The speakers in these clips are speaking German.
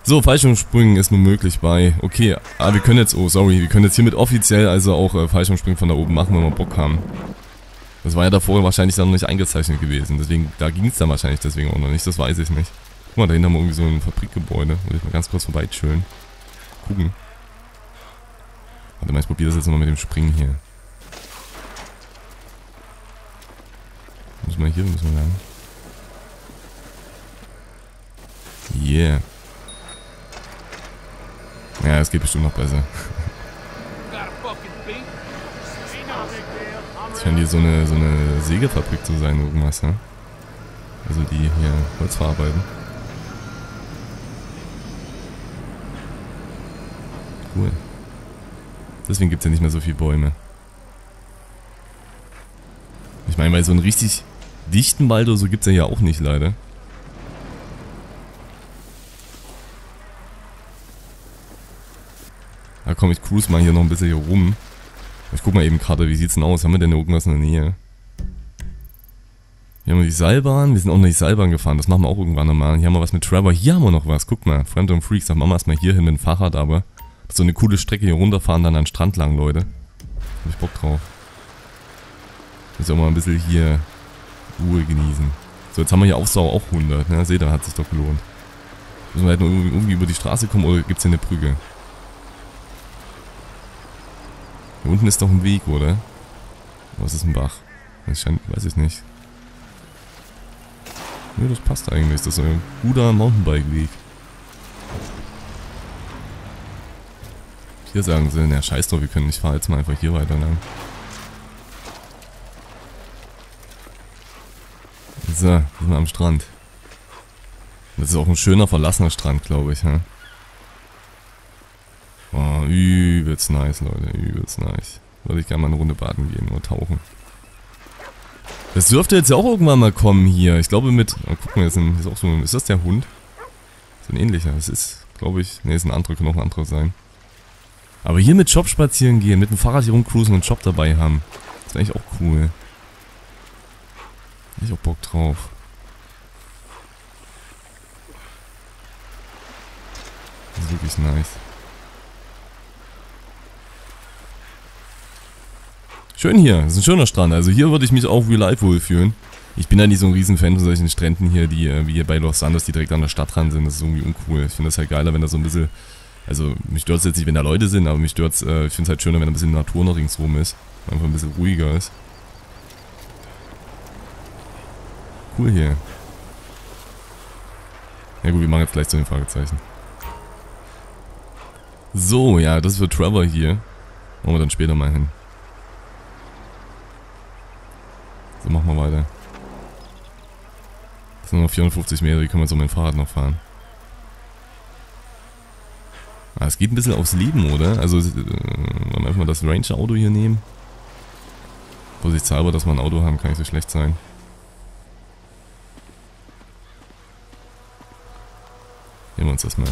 So, Fallschirmspringen ist nun möglich bei... Okay, wir können jetzt... Oh, sorry. Wir können jetzt hiermit offiziell also auch Fallschirmspringen von da oben machen, wenn wir Bock haben. Das war ja davor wahrscheinlich dann noch nicht eingezeichnet gewesen. Deswegen, da ging es dann wahrscheinlich deswegen auch noch nicht. Das weiß ich nicht. Guck mal, dahinter haben wir irgendwie so ein Fabrikgebäude. Will ich mal ganz kurz vorbei chillen. Gucken. Warte mal, ich probiere das jetzt nochmal mit dem Springen hier. Müssen wir hier, müssen wir lang. Yeah. Ja, es geht bestimmt noch besser. Das scheint hier so eine Sägefabrik zu sein, irgendwas, ja? Also die hier Holz verarbeiten. Cool. Deswegen gibt es ja nicht mehr so viele Bäume. Ich meine, weil so einen richtig dichten Wald oder so gibt es ja hier auch nicht, leider. Da komm, ich cruise mal hier noch ein bisschen hier rum. Ich guck mal eben Karte, wie sieht's denn aus? Haben wir denn irgendwas in der Nähe? Hier haben wir die Seilbahn. Wir sind auch noch die Seilbahn gefahren. Das machen wir auch irgendwann nochmal. Hier haben wir was mit Trevor. Hier haben wir noch was. Guck mal. Friend and Freaks. Dann machen wir erstmal hier hin mit dem Fahrrad, aber so eine coole Strecke hier runterfahren, dann an den Strand lang, Leute. Hab ich Bock drauf. Muss auch mal ein bisschen hier Ruhe genießen. So, jetzt haben wir hier Aufsau auch 100. Ne? Seht ihr, hat sich doch gelohnt. Müssen wir halt nur irgendwie über die Straße kommen oder gibt's hier eine Brücke? Hier unten ist doch ein Weg, oder? Was ist ein Bach? Das scheint, weiß ich nicht. Ne, das passt eigentlich. Das ist ein guter Mountainbike-Weg. Hier sagen sie, na scheiß drauf, wir können nicht fahren, jetzt mal einfach hier weiter lang. So, sind wir am Strand. Das ist auch ein schöner, verlassener Strand, glaube ich, ja. Oh, übelst nice, Leute, übelst nice. Würde ich gerne mal eine Runde baden gehen oder tauchen. Das dürfte jetzt ja auch irgendwann mal kommen hier. Ich glaube mit... Oh, guck mal, ist auch so... Ist das der Hund? So ein ähnlicher. Das ist, glaube ich... Ne, ist ein anderer, kann auch ein anderer sein. Aber hier mit Shop spazieren gehen, mit dem Fahrrad hier rumcruisen und Shop dabei haben. Das wäre eigentlich auch cool. Hätte ich auch Bock drauf. Das ist wirklich nice. Schön hier, das ist ein schöner Strand. Also hier würde ich mich auch real life wohlfühlen. Ich bin ja nicht so ein Riesenfan von solchen Stränden hier, die wie hier bei Los Santos, die direkt an der Stadt dran sind. Das ist irgendwie uncool. Ich finde das halt geiler, wenn da so ein bisschen... Also mich stört es jetzt nicht, wenn da Leute sind, aber mich stört es... ich finde es halt schöner, wenn da ein bisschen Natur noch ringsrum ist. Einfach ein bisschen ruhiger ist. Cool hier. Ja gut, wir machen jetzt gleich zu den Fragezeichen. So, ja, das ist für Trevor hier. Machen wir dann später mal hin. So, machen wir weiter. Das sind noch 450 Meter, die können wir jetzt um mein Fahrrad noch fahren. Ah, es geht ein bisschen aufs Leben, oder? Also, wollen wir einfach mal das Ranger-Auto hier nehmen? Vorsichtshalber, dass wir ein Auto haben, kann nicht so schlecht sein. Nehmen wir uns das mal.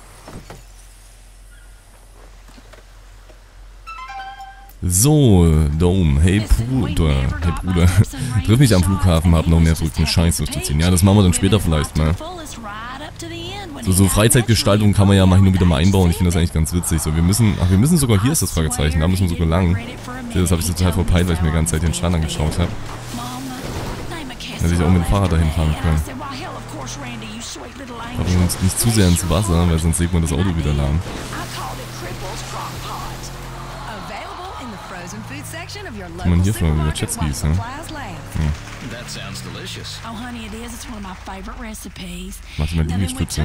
So, Dome, hey Bruder, triff mich am Flughafen, hab noch mehr verrückten Scheiß durchzuziehen. Ja, das machen wir dann später vielleicht mal. So Freizeitgestaltung kann man ja mal hin und wieder mal einbauen, ich finde das eigentlich ganz witzig. So, wir müssen sogar, hier ist das Fragezeichen, da müssen wir sogar lang. Das habe ich total verpeilt, weil ich mir die ganze Zeit den Strand angeschaut habe. Hätte ich auch mit dem Fahrrad dahin fahren können. Aber uns nicht zu sehr ins Wasser, weil sonst legt man das Auto wieder lahm. Kann man hier schon über Jetskis, ne? Mach ich mal Liegestütze.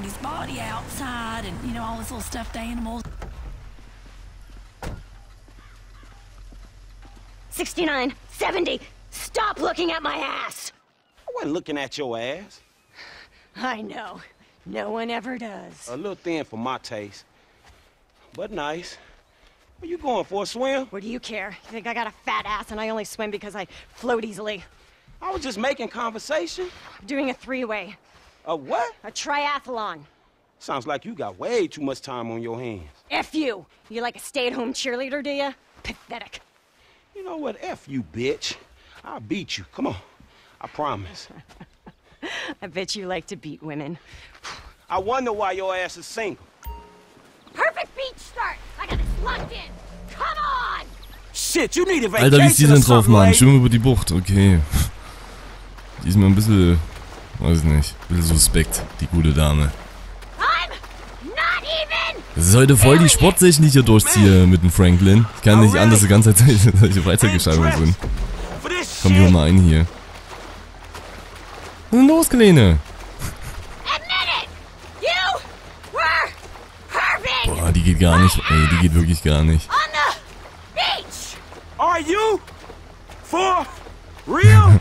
$69, $70. Stop looking at my ass. I wasn't looking at your ass. I know. No one ever does. A little thin for my taste, but nice. Where you going for a swim? What do you care? You think I got a fat ass and I only swim because I float easily? I was just making conversation. I'm doing a three-way. A what? A triathlon. Sounds like you got way too much time on your hands. F you. You like a stay-at-home cheerleader, do you? Pathetic. You know what? F you, bitch. I'll beat you. Come on. I promise. I bet you like to beat women. I wonder why your ass is single. Perfect beach start. I got this locked in. Come on. Shit, you need a vacation. Alter, wie ist die or denn drauf, something, Mann? lady. Schwimmen über die Bucht, okay. Die ist mir ein bisschen, weiß ich nicht, ein bisschen suspekt, die gute Dame. I'm not even. Das ist heute voll die Sportsession, die ich hier durchziehe mit dem Franklin. Ich kann nicht anders die ganze Zeit solche Freizeitgestaltungen sind. For this Komm, geh shit. mal ein hier. Was ist denn los, Kleine? Admit it. You were perfect Boah, die geht gar nicht. Ey, die geht wirklich gar nicht. on the beach. Are you for real?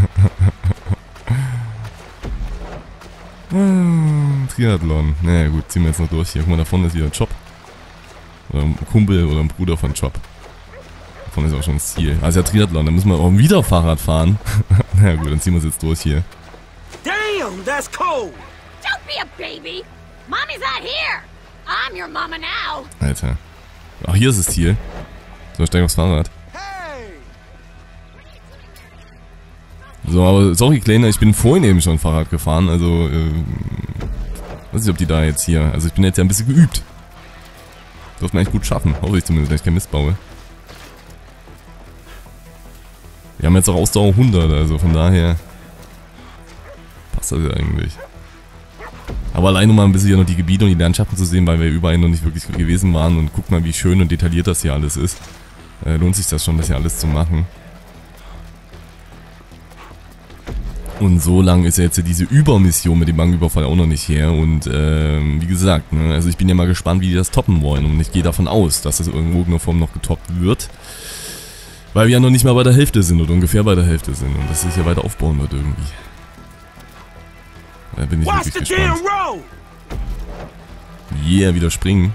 Triathlon. Naja gut, ziehen wir jetzt noch durch hier. Guck mal, da vorne ist wieder ein Job. Oder ein Kumpel oder ein Bruder von Job. Da vorne ist auch schon das Ziel. Also ja, Triathlon, da müssen wir auch wieder Fahrrad fahren. Naja gut, dann ziehen wir es jetzt durch hier. Damn, that's cold. Don't be a baby. Mommy's not here. I'm your mama now. Alter. Ach, hier ist das Ziel. So, steig aufs Fahrrad. Hey. So, aber sorry, Kleiner, ich bin vorhin eben schon Fahrrad gefahren, also, weiß nicht, ob die da jetzt hier, also ich bin jetzt ja ein bisschen geübt. Dürfte man eigentlich gut schaffen, hoffe ich zumindest, wenn ich keinen Mist baue. Wir haben jetzt auch Ausdauer 100, also von daher passt das ja eigentlich. Aber allein um mal ein bisschen hier noch die Gebiete und die Landschaften zu sehen, weil wir überall noch nicht wirklich gewesen waren und guck mal, wie schön und detailliert das hier alles ist. Lohnt sich das schon, das hier alles zu machen. Und so lang ist ja jetzt diese Übermission mit dem Banküberfall auch noch nicht her. Und wie gesagt, ne, also ich bin ja mal gespannt, wie die das toppen wollen. Und ich gehe davon aus, dass das irgendwo in irgendeiner Form noch getoppt wird. Weil wir ja noch nicht mal bei der Hälfte sind oder ungefähr bei der Hälfte sind. Und dass sich hier weiter aufbauen wird irgendwie. Da bin ich Watch wirklich the damn gespannt. road. Yeah, wieder springen.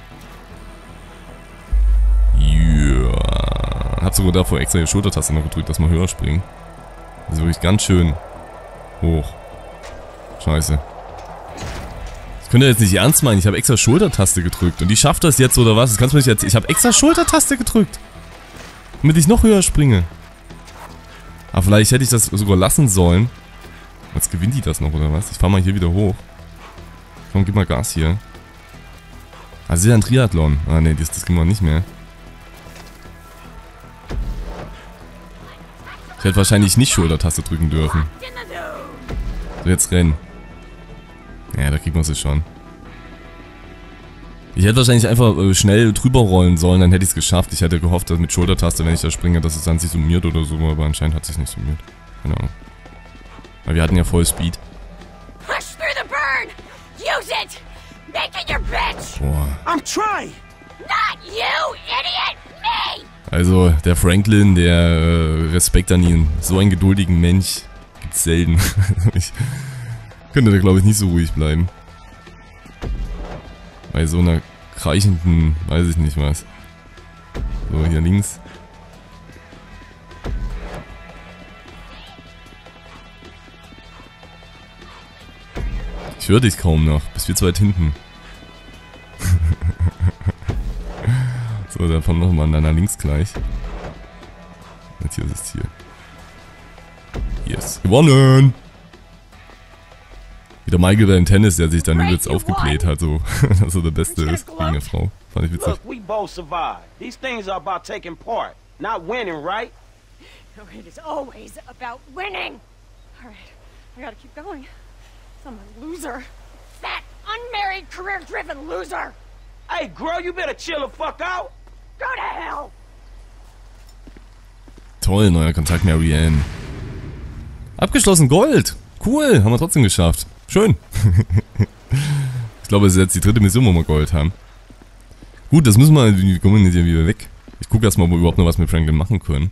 Yeah. Hab sogar davor extra die Schultertaste noch gedrückt, dass wir höher springen. Das ist wirklich ganz schön hoch. Scheiße. Das könnt ihr jetzt nicht ernst meinen. Ich habe extra Schultertaste gedrückt. Und die schafft das jetzt, oder was? Das kannst du mir nicht erzählen. Ich habe extra Schultertaste gedrückt. Damit ich noch höher springe. Aber vielleicht hätte ich das sogar lassen sollen. Jetzt gewinnt die das noch, oder was? Ich fahr mal hier wieder hoch. Komm, gib mal Gas hier. Ah, das ist ja ein Triathlon. Ah, ne, das kriegen wir nicht mehr. Ich hätte wahrscheinlich nicht Schultertaste drücken dürfen. In the nude. So, jetzt rennen. Ja, da kriegen wir es schon. Ich hätte wahrscheinlich einfach schnell drüber rollen sollen, dann hätte ich es geschafft. Ich hätte gehofft, dass mit Schultertaste, wenn ich da springe, dass es dann sich summiert oder so, aber anscheinend hat es sich nicht summiert. Keine Ahnung. Weil wir hatten ja voll Speed. Push through the burn. Use it. Make it your bitch. Boah. I'm trying. Not you, idiot. Me. Also, der Franklin, der Respekt an ihn. So einen geduldigen Mensch gibt's selten. Ich könnte da, glaube ich, nicht so ruhig bleiben. Bei so einer kreichenden, weiß ich nicht was. So, hier links. Ich höre dich kaum noch. Bist viel zu weit hinten. So, dann fahren wir nochmal an deiner links gleich. Jetzt hier ist das Ziel. Yes. Gewonnen! Wieder Michael beim Tennis, der sich dann übelst aufgebläht hat, so, dass er der Beste ist gegen eine Frau. Fand ich witzig. Look, we both survived. These things are about taking part, not winning, right? No, it is always about winning. All right, I gotta keep going. I'm a loser. Fat, unmarried, career-driven loser. Hey, girl, you better chill the fuck out. Go to hell. Toll, neuer Kontakt, Marianne. Abgeschlossen, Gold! Cool, haben wir trotzdem geschafft. Schön. Ich glaube, es ist jetzt die dritte Mission, wo wir Gold haben. Gut, das müssen wir, wie kommen wir jetzt hier wieder weg? Ich gucke erstmal, ob wir überhaupt noch was mit Franklin machen können.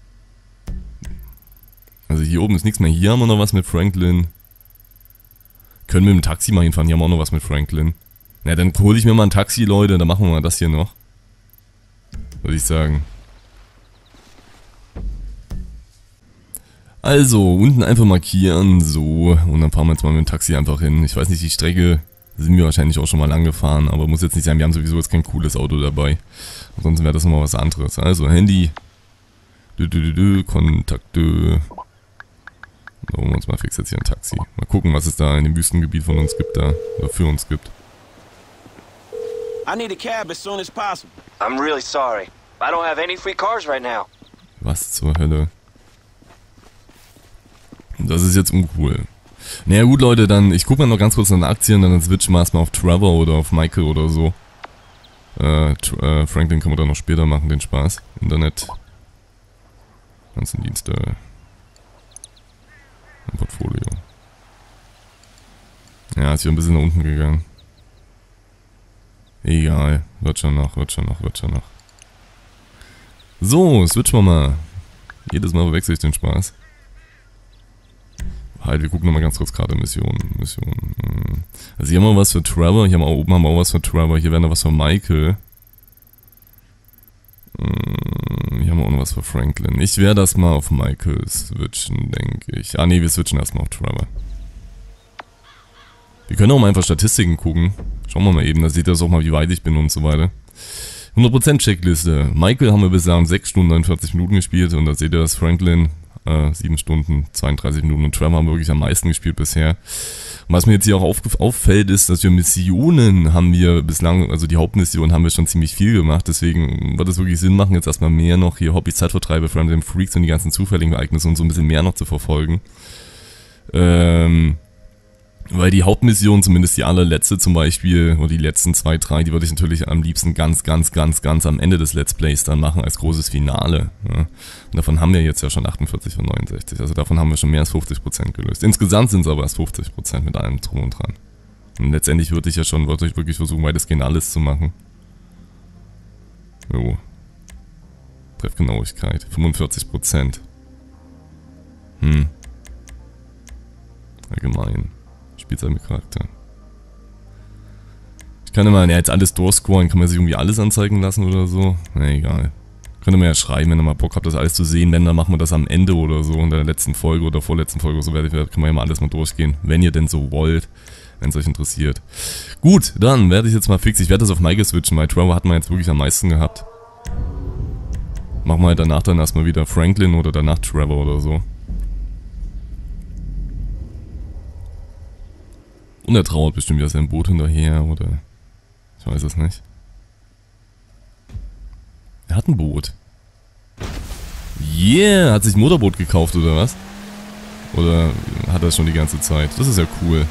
Also hier oben ist nichts mehr. Hier haben wir noch was mit Franklin. Können wir mit dem Taxi mal hinfahren? Hier haben wir auch noch was mit Franklin. Na, dann hole ich mir mal ein Taxi, Leute. Dann machen wir mal das hier noch. Würde ich sagen. Also, unten einfach markieren, so, und dann fahren wir jetzt mal mit dem Taxi einfach hin. Ich weiß nicht, die Strecke sind wir wahrscheinlich auch schon mal lang gefahren, aber muss jetzt nicht sein, wir haben sowieso jetzt kein cooles Auto dabei. Ansonsten wäre das nochmal was anderes. Also, Handy, Kontakte, Da holen wir uns mal fix jetzt hier ein Taxi. Mal gucken, was es da in dem Wüstengebiet von uns gibt da. Oder für uns gibt. I need a cab as soon as possible. I'm really sorry. I don't have any free cars right now. Was zur Hölle? Das ist jetzt uncool. Naja gut, Leute, dann, ich gucke mal noch ganz kurz nach den Aktien, dann switchen wir erstmal auf Trevor oder auf Michael oder so. Franklin können wir dann noch später machen, den Spaß. Internet. Ganzen Dienste. Ein Portfolio. Ja, ist hier ein bisschen nach unten gegangen. Egal. Wird schon noch. So, switchen wir mal. Jedes Mal verwechsel ich den Spaß. Halt, wir gucken nochmal ganz kurz gerade Mission. Also hier haben wir was für Trevor, hier oben haben wir auch was für Trevor, hier wäre noch was für Michael. Hier haben wir auch noch was für Franklin. Ich werde das mal auf Michael switchen, denke ich. Ah ne, wir switchen erstmal auf Trevor. Wir können auch mal einfach Statistiken gucken. Schauen wir mal eben, da seht ihr das auch mal, wie weit ich bin und so weiter. 100% Checkliste. Michael haben wir bislang 6 Stunden 49 Minuten gespielt und da seht ihr das Franklin 7 Stunden 32 Minuten und Trevor haben wir wirklich am meisten gespielt bisher. Und was mir jetzt hier auch auffällt ist, dass wir Missionen haben wir bislang, also die Hauptmission haben wir schon ziemlich viel gemacht, deswegen wird es wirklich Sinn machen, jetzt erstmal mehr noch hier Hobbys, Zeitvertreibe, Random Freaks und die ganzen zufälligen Ereignisse und so ein bisschen mehr noch zu verfolgen. Weil die Hauptmission, zumindest die allerletzte zum Beispiel, oder die letzten 2, 3, die würde ich natürlich am liebsten ganz am Ende des Let's Plays dann machen, als großes Finale. Ja. Und davon haben wir jetzt ja schon 48 von 69, also davon haben wir schon mehr als 50% gelöst. Insgesamt sind es aber erst 50% mit allem drum und dran. Und letztendlich würde ich wirklich versuchen, weitestgehend alles zu machen. Jo. Treffgenauigkeit, 45%. Allgemein. Spielzeit mit Charakter. Ich kann immer, ja, jetzt alles durchscoren, kann man sich irgendwie alles anzeigen lassen oder so. Na egal. Könnt ihr mir ja schreiben, wenn ihr mal Bock habt, das alles zu sehen. Wenn, dann machen wir das am Ende oder so, in der letzten Folge oder vorletzten Folge oder so, kann man ja mal alles mal durchgehen. Wenn ihr denn so wollt, wenn es euch interessiert. Gut, dann werde ich jetzt mal fix. Ich werde das auf Michael switchen, weil Trevor hat man jetzt wirklich am meisten gehabt. Machen wir halt danach dann erstmal wieder Franklin oder danach Trevor oder so. Und er trauert bestimmt wieder sein Boot hinterher, oder... Ich weiß es nicht. Er hat ein Boot. Yeah! Hat sich ein Motorboot gekauft, oder was? Oder hat er es schon die ganze Zeit? Das ist ja cool.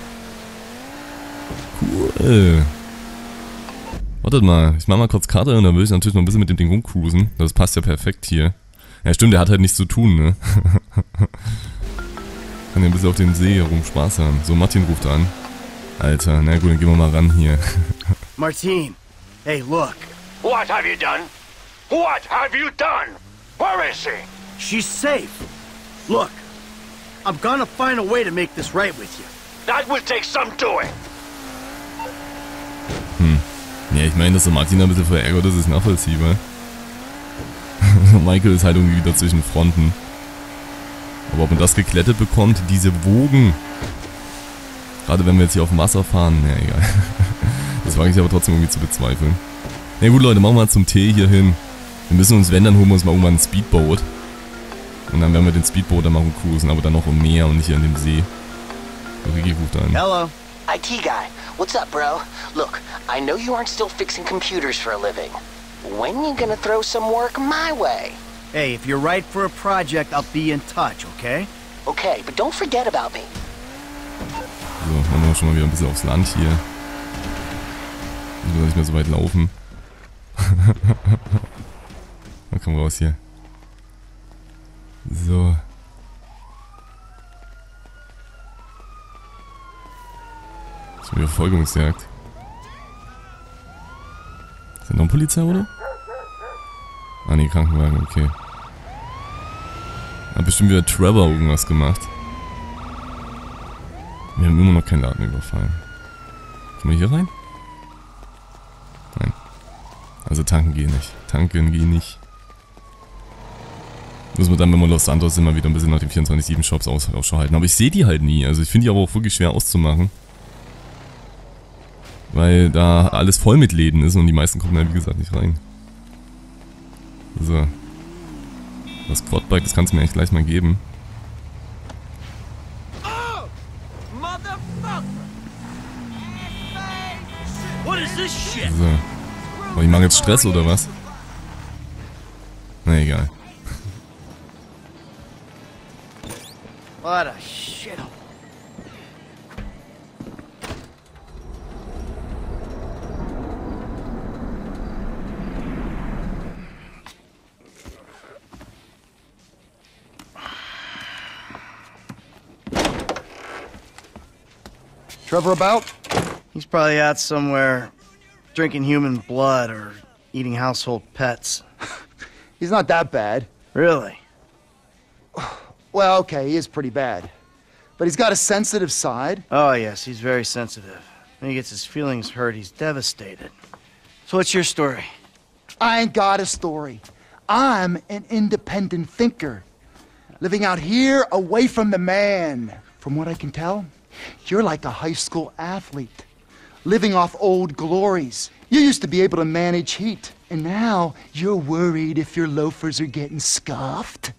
Cool. Wartet mal, ich mach mal kurz Karte und dann will ich natürlich noch ein bisschen mit dem Ding rumcruisen. Das passt ja perfekt hier. Ja stimmt, der hat halt nichts zu tun, ne? Kann ja ein bisschen auf dem See herum Spaß haben. So, Martin ruft an. Alter, na gut, dann gehen wir mal ran hier. Martin, hey, look. What have you done? What have you done? Where is she? She's safe. Look, I'm gonna find a way to make this right with you. That will take some doing. Ja, ich meine, dass der Martin ein bisschen verärgert ist, ist nachvollziehbar. Michael ist halt irgendwie wieder zwischen Fronten. Aber ob man das geklettet bekommt, diese Wogen... Gerade wenn wir jetzt hier auf dem Wasser fahren, na egal. Das wage ich aber trotzdem irgendwie zu bezweifeln. Na gut, Leute, machen wir mal zum Tee hier hin. Wir müssen uns, wenn, dann holen wir uns mal irgendwann ein Speedboat. Und dann werden wir den Speedboat dann machen cruisen, aber dann noch im Meer und nicht hier an dem See. Ricky ruft an. Hello. IT guy, what's up, bro? Look, I know you aren't still fixing computers for a living. When you gonna throw some work my way? Hey, if you're right for a project, I'll be in touch, okay? Okay, but don't forget about me. So, machen wir schon mal wieder ein bisschen aufs Land hier. Müssen wir nicht mehr so weit laufen. Na komm raus hier. So. Schon wieder Verfolgungsjagd. Ist da noch ein Polizeiauto? Ah ne, Krankenwagen, okay. Hat bestimmt wieder Trevor irgendwas gemacht. Wir haben immer noch keinen Laden überfallen. Können wir hier rein? Nein. Also tanken gehen nicht. Tanken gehen nicht. Müssen wir dann, wenn wir Los Santos sind, mal wieder ein bisschen nach den 24/7 Shops Ausschau halten. Aber ich sehe die halt nie. Also ich finde die aber auch wirklich schwer auszumachen. Weil da alles voll mit Läden ist und die meisten kommen da wie gesagt nicht rein. So. Das Quadbike, das kannst du mir echt gleich mal geben. What is this shit? So. Aber ich mache jetzt Stress oder was? Na egal. What a shit. Trevor about? He's probably out somewhere drinking human blood or eating household pets. He's not that bad. Really? Well, okay, he is pretty bad. But he's got a sensitive side. Oh, yes, he's very sensitive. When he gets his feelings hurt, he's devastated. So what's your story? I ain't got a story. I'm an independent thinker. Living out here away from the man. From what I can tell, you're like a high school athlete. Living off old glories. You used to be able to manage heat. And now you're worried if your loafers are getting scuffed.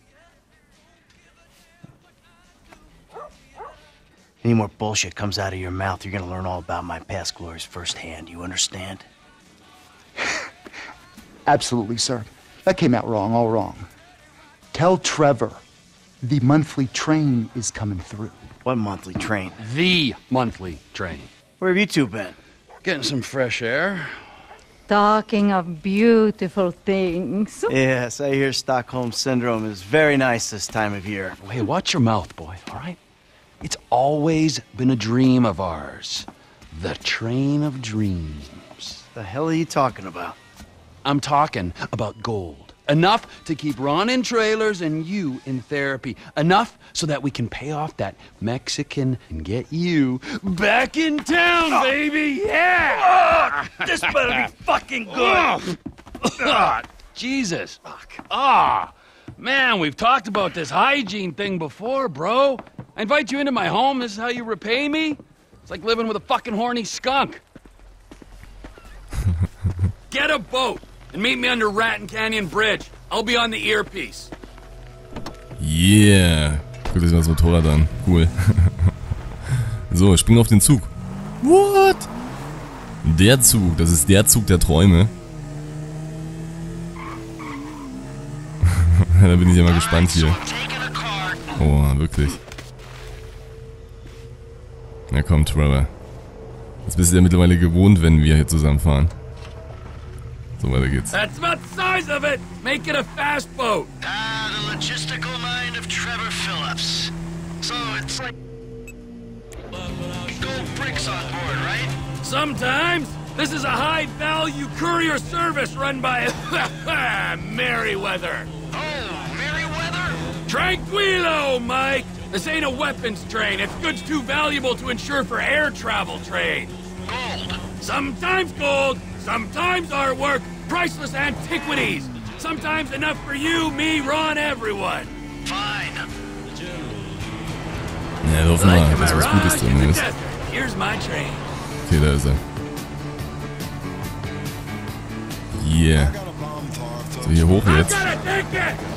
Any more bullshit comes out of your mouth, you're gonna learn all about my past glories firsthand. You understand? Absolutely, sir. That came out wrong, all wrong. Tell Trevor the monthly train is coming through. What monthly train? The monthly train. Where have you two been? Getting some fresh air. Talking of beautiful things. Yes, I hear Stockholm Syndrome is very nice this time of year. Hey, watch your mouth, boy, all right? It's always been a dream of ours. The train of dreams. The hell are you talking about? I'm talking about gold. Enough to keep Ron in trailers and you in therapy. Enough so that we can pay off that Mexican and get you back in town, baby! Yeah! This better be fucking good! Jesus. Fuck. Man, we've talked about this hygiene thing before, bro. I invite you into my home, this is how you repay me? It's like living with a fucking horny skunk. Get a boat and meet me under Raton Canyon Bridge. I'll be on the earpiece. Yeah. Guck dir das Motorrad an. Cool. So, ich spring auf den Zug. What? Der Zug, das ist der Zug der Träume. Da bin ich ja mal gespannt hier. Oh, wirklich. Na komm, Trevor. Das bist du ja mittlerweile gewohnt, wenn wir hier zusammenfahren. So, weiter geht's. That's about the size of it. Make it a fast boat. The logistical mind of Trevor Phillips. So it's like gold bricks on board, right? Sometimes. This is a high-value courier service run by Merryweather. Oh, Merryweather? Tranquilo, Mike. This ain't a weapons train. It's goods too valuable to insure for air travel trade. Gold. Sometimes gold, sometimes artwork, priceless antiquities. Sometimes enough for you, me, Ron, everyone. Fine. Ja, hoffen wir mal, dass was Gutes drin ist. Here's my train. Okay, da ist er. Yeah. So, hier hoch jetzt.